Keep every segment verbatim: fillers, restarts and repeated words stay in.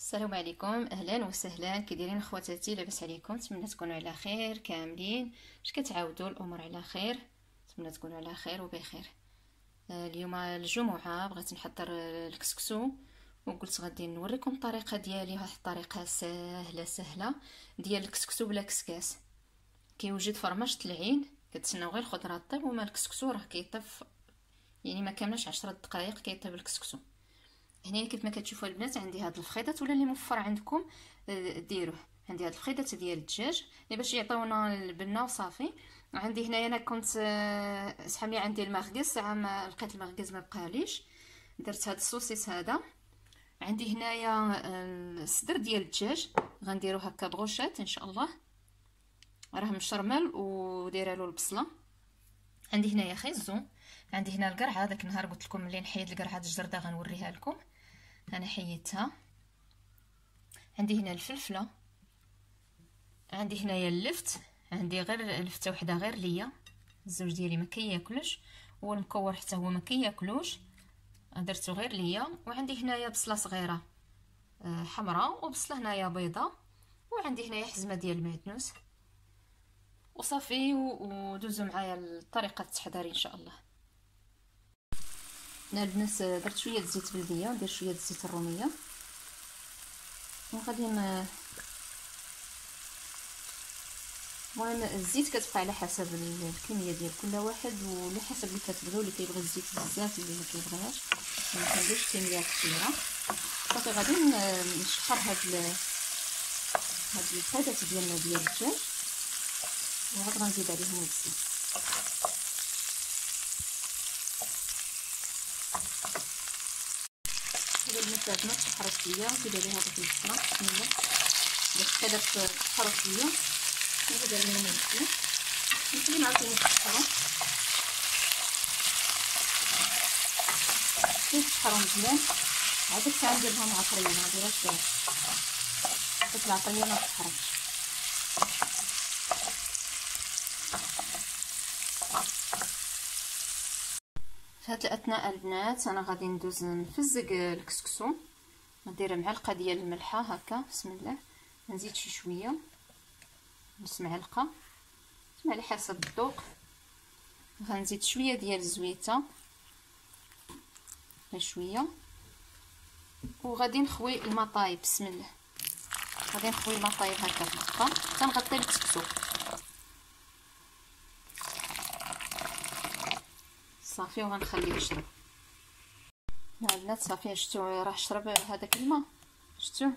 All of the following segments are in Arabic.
السلام عليكم، اهلا وسهلا. كي دايرين اخواتاتي؟ لاباس عليكم؟ نتمنى تكونوا على خير كاملين. اش كتعاودوا الامور على خير؟ نتمنى تكونوا على خير وبخير. آه اليوم الجمعه بغيت نحضر الكسكسو وقلت غادي نوريكم الطريقه ديالي. واحد الطريقه سهله سهله ديال الكسكسو بلا كسكاس. كيوجد فرماج العين، كتسناو غير الخضره طيب وما الكسكسو راه كيطيب، يعني ما كاملاش عشرة دقائق كيطيب الكسكسو. هنا كيف ما كتشوفوا البنات عندي هاد الفخيدات ولا اللي موفر عندكم ديروه. عندي هاد الفخيدات ديال الدجاج اللي باش يعطيونا البنه وصافي. عندي هنايا انا كنت سحاب لي عندي المرقز، ساعه ما لقيت المرقز ما بقاليش، درت هاد الصوصيص هذا. عندي هنايا الصدر ديال الدجاج غنديرو هكا بغوشات ان شاء الله، راه مشرمل ودايره له البصله. عندي هنايا خيزو، عندي هنا القرعه، داك النهار قلت لكم ملي نحيد القرعه الجرده غنوريها لكم، انا حيدتها. عندي هنا الفلفله، عندي هنايا اللفت، عندي غير لفته وحده غير ليا، الزوج ديالي ما كياكلش، والمكور حتى هو ما كياكلوش، درتو غير ليا. وعندي هنايا بصله صغيره حمراء وبصله هنايا بيضه، وعندي هنايا حزمه ديال المعدنوس وصافي. ودوزو معايا طريقه التحضير ان شاء الله. هنا البنات درت شويه زيت بلديه وندير شويه الزيت الروميه، وغادي ن... المهم الزيت كتبقى على حسب الكميه ديال كل واحد، وعلى حسب اللي كتبغيو، اللي كيبغي الزيت بزاف اللي ما كيبغيهاش ما كنديرش كميه كثيره. صافي غادي نشحر هاد ال... هاد الفخيدات ديالنا ديال الدجاج، وعاد غنزيد عليهم الزيت. هذا المساج ما تحرش ليا، نزيد عليها داك البصله بسم الله باش كذا تحرش ليا، نزيد عليهم الزيت نخليهم عاوتاني يتحروا. كي يتحروا مزيان عاد حتى ندير لهم عطريه، ما نديرهاش دابا حيت العطريه ما تحرش. في هاد الاثناء البنات انا غادي ندوز نفزق الكسكسو، ندير معلقه ديال الملحه هكا بسم الله، نزيد شي شويه نص معلقه على حسب الذوق، غنزيد شويه ديال الزويته غير شويه، وغادي نخوي الماء طايب بسم الله. غادي نخوي الماء طايب هكا في الخطه تنغطي الكسكسو صافي وغنخليه يشرب. ها البنات صافي شفتوا راه شرب هذاك الماء، شفتوا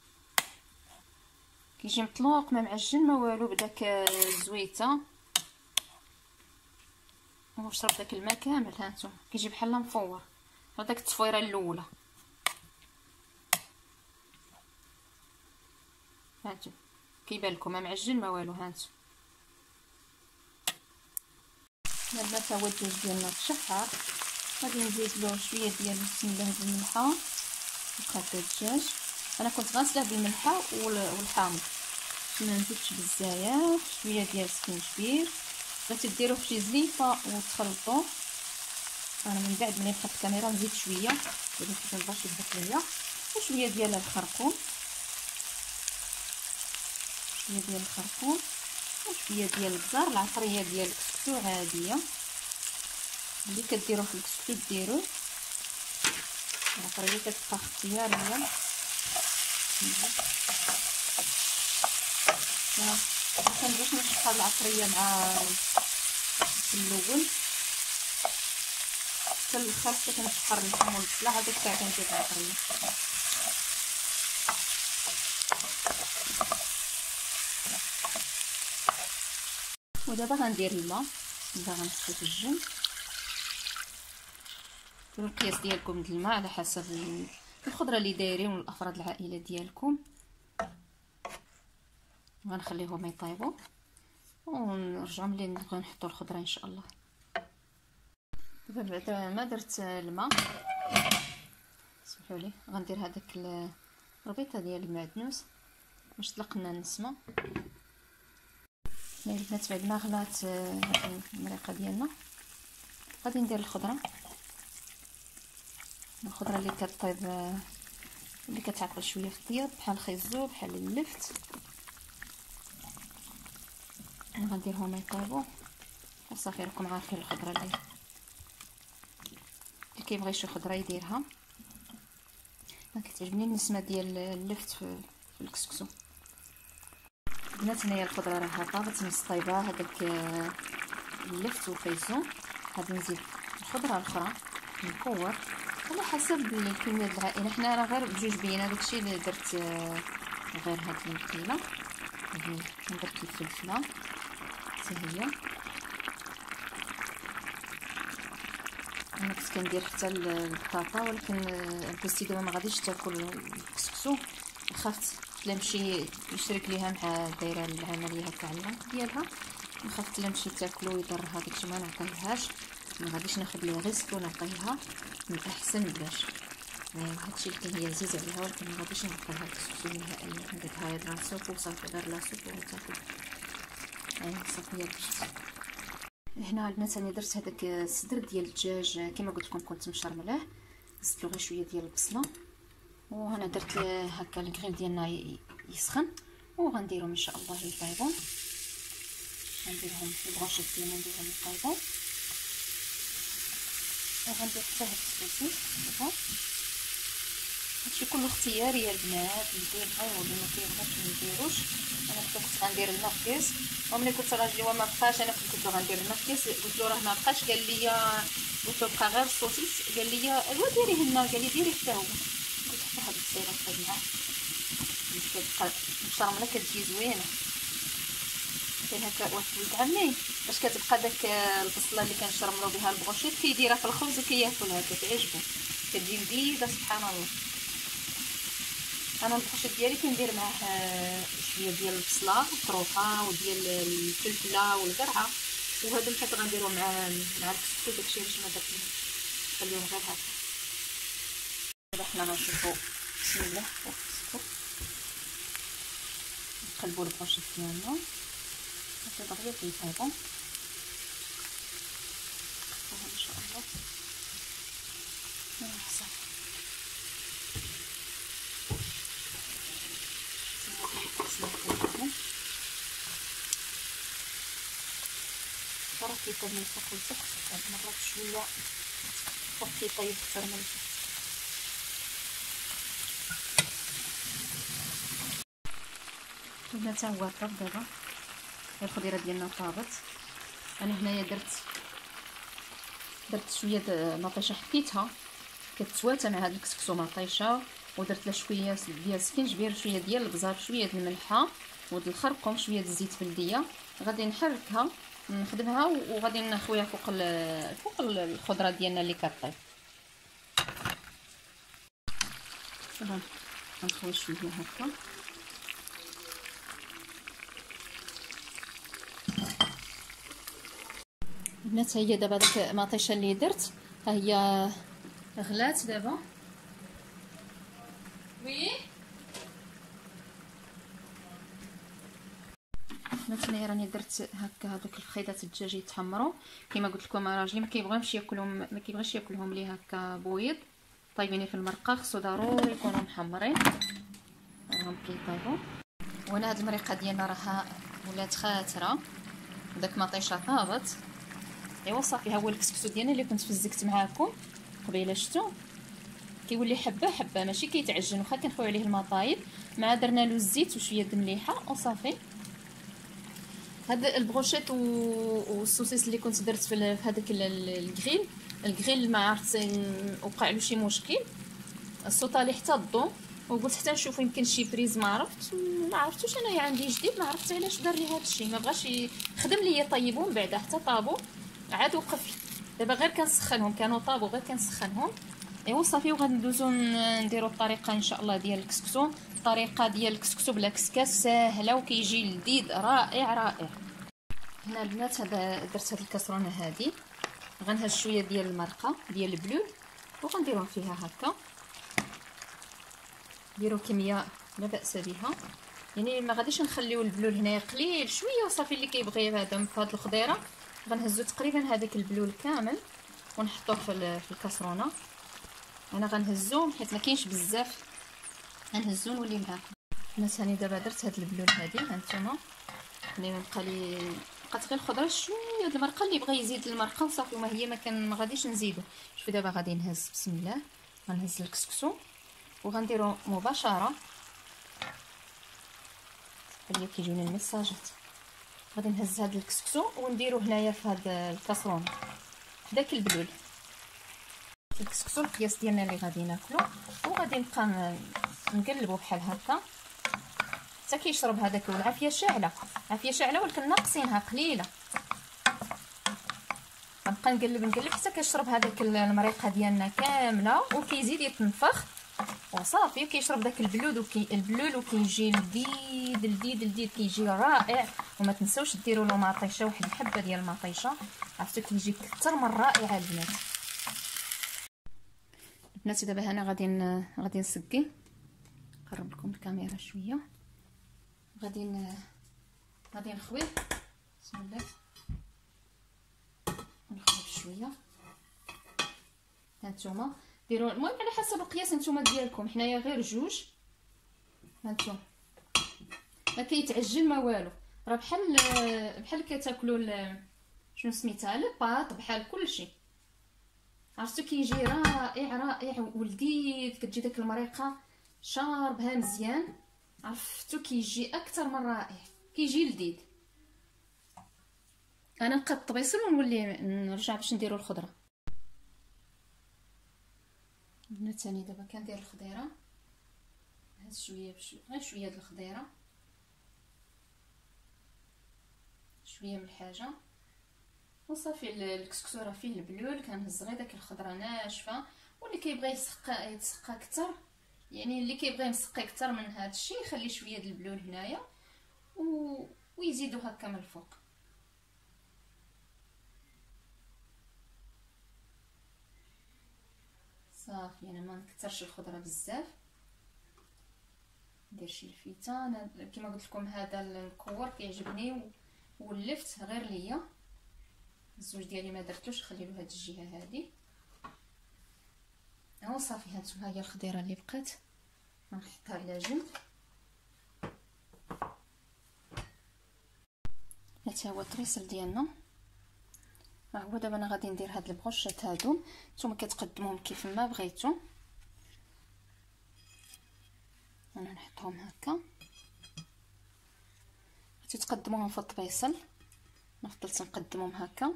كيجي مطلوق ما معجن ما والو بداك الزويته، هو شرب داك الماء كامل. هانتوما كيجي بحال مفور، هذاك التصفيره الاولى هانتوما كيبان لكم ما معجن ما والو. هانتوما البنات هو الدجاج ديالنا تشحر، غادي نزيد له شويه ديال بسم الله بالملحه وقطع الدجاج. انا كنت غاسله بالملحه والحامض ما نزيدش بزاف، شويه ديال السكينجبير بغيتي ديروه في شي زليفه وتخلطوه. انا من بعد ملي دخلت الكاميرا نزيد شويه باش ما نبغاش يبقى ليا، وشويه ديال الخرقوم، شويه ديال الخرقوم وشويه ديال البزار. العطريه ديال الكسكسو عاديه اللي كديروا في الكسكسو ديروه، العطريه كتبقى اختياريه. ما كنبغيش نشحر العطريه مع في الاول حتى الاخر، حتى كنشحر اللحم والبصله هذيك الساعه كندير العطريه. ودابا غندير الماء بسم الله، غنصفي في الجنب. ديروا القياس ديالكم د الماء على حسب الخضره اللي دايرين والافراد العائله ديالكم. غنخليهم يطيبوا ونرجعوا ملي نبغيو نحطوا الخضره ان شاء الله. دابا بعد ما درت الماء سمحوا لي غندير هذاك الربيطه ديال المعدنوس باش تطلق لنا النسمه. البنات بعد ما غلات المريقه ديالنا غادي ندير الخضره، الخضره اللي كطيب اللي كتعقل شويه في الطياب بحال الخيزو بحال اللفت. انا غنديرهم يطيبوا وصافي. راكم عارفين الخضره اللي اللي كيبغي شي خضره يديرها. انا كتعجبني النسمه ديال اللفت في, في الكسكسو. البنات هنايا الخضره راه طابت نص طايبه. هذاك اللفت والخيزو غادي نزيد الخضره الاخرى نكور على حسب الكميه د العائله. حنا راه غير بجوج بينا داكشي اللي درت غير هاد المكيله. هذه درت الفلفله حتى هي. انا كنت كندير حتى البطاطا ولكن البوستي دابا ما غاديش تاكل الكسكسو. خافت لا نمشي نشرك ليها مع دايره العمليه تاع العنق ديالها. خافت لا نمشي تاكلو يضرها داكشي ما نعطيهاش. ما غاديش ناخذ لي ريسك ونعطيها من احسن بلاش. هادشي اللي كان هي عزيز عليها ولكن ما غاديش نعطيها الكسكسو نهائيا. نديرها غير لا سوب وصافي غير لا سوب وتاكل. ايوا صافي درت هنا البنات. انا درت هذاك الصدر ديال الدجاج كما قلت لكم كنت مشرملاه. زدت له غير شويه ديال البصله وهنا درت هكا الكريم ديالنا يسخن وغنديرهم ان شاء الله يطيبوا. غنديرهم في البغاشط ديالنا نديرهم يطيبوا. وغندير حتى هاد السوسيس دابا. هادشي كله اختياري يا البنات. اللي كيبغي واللي ما كيبغيش ما يديروش. انا كنت غندير المركز وملي كنت راجلي وما بقاش انا كنت غندير المركز. قلت له راه ما بقاش. قال لي قلت له بقى غير السوسيس. قال لي ايوا ديريه لنا. قال لي ديريه حتى هو. قلت حتى هاد الصيره طيب معاه كتبقى مشرمله كتجي زوينه. كاين هكا واحد ولد عمي باش كتبقى داك البصله اللي كنشرملو بها البغوشيط كيديرها في الخبز وكياكلها كتعجبو كتجي لذيذه سبحان الله. انا البغوشيط ديالي كندير معاه شويه ديال البصله مطروحه وديال الفلفله والقرعه وهادو حتى غنديرو مع مع الكسكسو داكشي باش ما درتلهم خليهم غير هكا. دابا حنا غنشوفو بسم الله فوق السكر نقلبو البغوشيط ديالنا صافي دغيا كيطيبو ان شاء الله. صافي راه كيطيب من الفوق للتحت. هاد المرات شويه فوق كيطيب اكثر من التحت. البنات هو طاب دابا. الخضيره ديالنا طابت. انا هنايا درت درت شويه د مطيشه حكيتها كتسوات مع هاد الكسكسو مطيشه ودرت لها شويه ديال سكينجبير شويه ديال البزار شويه د الملحه ود الخرقوم شويه د الزيت بلديه. غادي نحركها نخدمها وغادي نخويها فوق فوق الخضره ديالنا اللي كطيب. صافي غنخوي شويه هكا. البنات هي دابا داك المطيشه اللي درت ها هي غلات دابا. وي مثلا راني درت هكا هذوك الخيطات الدجاج يتحمروا كما قلت لكم. راجلي ما كيبغيهمش ياكلهم ما كيبغيش ياكلهم لي هكا بويض طايبين في المرقه. خصو ضروري يكونوا محمرين راهم كيطيبوا. وانا هاد المريقه ديالنا راها ولات خاتره وداك مطيشه طابت. ايوا صافي ها هو الكسكسو ديالنا اللي كنت فزكت معاكم قبيله. شفتوا كيولي حبه حبه ماشي كيتعجن. واخا كنخوي عليه المطايب مع درنا له الزيت وشويه د المليحه وصافي. هاد البغوشيط والسوسيس اللي كنت درت في هذاك الكريل الكريل ما عرفت وقع له شي مشكل الصوطه لي حتى الضو وقلت حتى نشوف يمكن شي بريز ما عرفت ما عرفتوش. انايا عندي جديد ما عرفت علاش دار لي هذا الشيء. ما بغاش يخدم لي يطيبون بعدا حتى طابو عاد وقف. دابا غير كنسخنهم كانوا طابو غير كنسخنهم. ايوا صافي وغندوزو نديرو الطريقه ان شاء الله ديال الكسكسو. الطريقه ديال الكسكسو بلا كسكاس ساهله وكيجي لذيذ رائع رائع. هنا البنات هذا درت هاد الكاسرونه هادي غنهز شويه ديال المرقه ديال البلول وغنديرهم فيها هكا. ديروا كميه لا باس بها يعني ما غاديش نخليو البلول هنايا قليل شويه وصافي. اللي كيبغي هذا في هاد الخضيره غنهزو تقريبا هذاك البلول كامل ونحطوه في في الكاسرونه. انا غنهزو حيت ما كاينش بزاف غنهزو نولي معاكم. الناس هاني دابا درت هاد البلول هادي هانتوما، ملي بقى لي بقات غير الخضره شويه د المرقه، اللي بغى يزيد المرقه وصافي، وما هي ما كان ما غاديش نزيدو. شوفوا دابا غادي نهز بسم الله، غنهز الكسكسو وغنديرو مباشره اللي كيجيوني الميساجات. غادي نهز هاد الكسكسو ونديرو هنايا في هاد الكاسرونه حداك البلول، الكسكسو القياس ديالنا اللي غادي ناكلو، وغادي نبقى نقلبو بحال هكا حتى كيشرب هذاك. والعافيه شاعله، عافيه شاعله ولكن ناقصينها قليله. غنبقى نقلب نقلب حتى كيشرب هذاك المريقه ديالنا كامله، وكيزيد يتنفخ وصافي كيشرب داك البلود وكي البلول وكيجي لذيذ لذيذ لذيذ، كيجي رائع. وما تنساوش ديروا له مطيشه، واحد الحبه ديال المطيشه، عرفتوا كيجي اكثر من رائع البنات. البنات دابا هنا غادي غادي نسقي، نقرب لكم الكاميرا شويه، غادي غادي نخوي بسم الله، نخوي بشويه. هانتوما ديروا المهم على حسب القياس نتوما ديالكم، حنايا غير جوج. هانتوما ما كيتعجل ما والو، راه بحال بحال كتاكلوا شنو سميتها الباط، بحال كلشي. عرفتو كيجي رائع رائع ولذيذ، كتجي داك المريقه شاربها مزيان، عرفتو كيجي اكثر من رائع، كيجي لذيذ. انا نقاد الطبيصل ونولي نرجع باش نديرو الخضره. البنات ثاني دابا كندير الخضيره، هز شويه بشويه، غير شويه د الخضيره، شويه من الحاجه وصافي. الكسكسو راه فيه البلول، كنهز غير داك الخضره ناشفه. واللي كيبغي يسقى يتسقى اكثر، يعني اللي كيبغي يسقي اكثر من هذا الشيء يخلي شويه د البلول هنايا و... ويزيدو هكا من الفوق. صافي انا ما نكثرش الخضره بزاف، ندير شي لفيته. انا كما قلت لكم هذا المكور كيعجبني ولفت غير ليا، الزوج ديالي ما درتلوش، خليلو هاد الجهه هادي. ها صافي هانتوما هي الخضيره اللي بقات، غنحطها على جنب. هذا هو الطريسل ديالنا. ها هو دابا انا غادي ندير هاد البغوشات هادو، نتوما كتقدموهم كيف ما بغيتو. انا نحطهم هكا، تقدموهم في الطبيصل، نفضل نقدمهم هكا.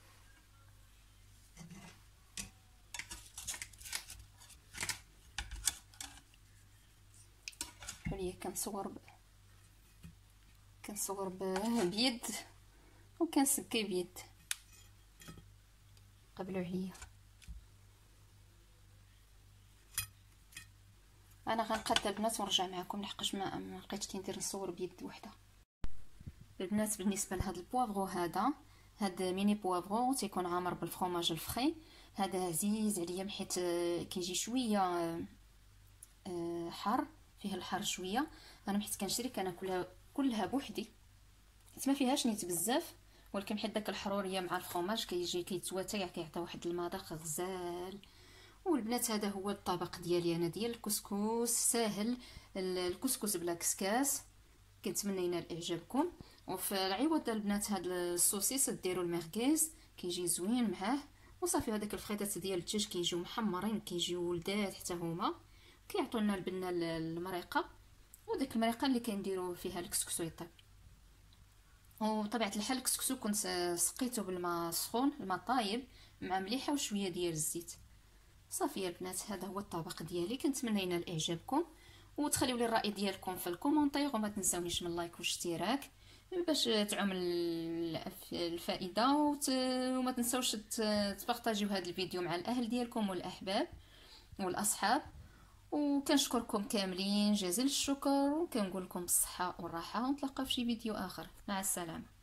حاليا كنصور ب... كنصور ب... بيد وكنسكي بيد، قبلوا عليا. انا غنقاد البنات ونرجع معكم لحقاش ما ما لقيتش ندير نصور بيد وحده. البنات بالنسبه لهذا البوافغو، هذا هذا ميني بوافغو تيكون عامر بالفرomاج الفخي، هذا عزيز عليا حيت كيجي شويه حار، فيه الحار شويه. انا حيت كنشري كناكلها كلها بوحدي، حيت ما فيهاش نيت بزاف، ولكن حيت داك الحروريه مع الفرomاج كيجي كيتواتيع، كيعطي واحد المذاق غزال. والبنات هذا هو الطبق ديالي انا ديال الكسكس، ساهل الكسكس بلا كسكاس، كنتمنى ينال اعجابكم. وفي العوض البنات هاد السوسيس ديروا المرغيز، كيجي زوين معاه. وصافي هذاك الفخيطات ديال الدجاج كيجيو محمرين، كيجيو ولدات حتى هما، كيعطيو لنا البنه المريقه، وديك المريقه اللي كنديروا فيها الكسكسو يطيب. وبطبيعه الحال الكسكسو كنت سقيته بالماء سخون، الماء طايب مع مليحه وشويه ديال الزيت. صافي يا البنات هذا هو الطبق ديالي، كنتمنى ينال اعجابكم، وتخليوا لي الراي ديالكم في الكومونتير، وما تنساونيش من لايك واشتراك باش تعم الفائده، وما تنساوش تبارطاجيو هذا الفيديو مع الاهل ديالكم والاحباب والاصحاب. وكنشكركم كاملين جزيل الشكر، وكنقول لكم بالصحه والراحه، ونتلاقاو في شي فيديو اخر. مع السلامه.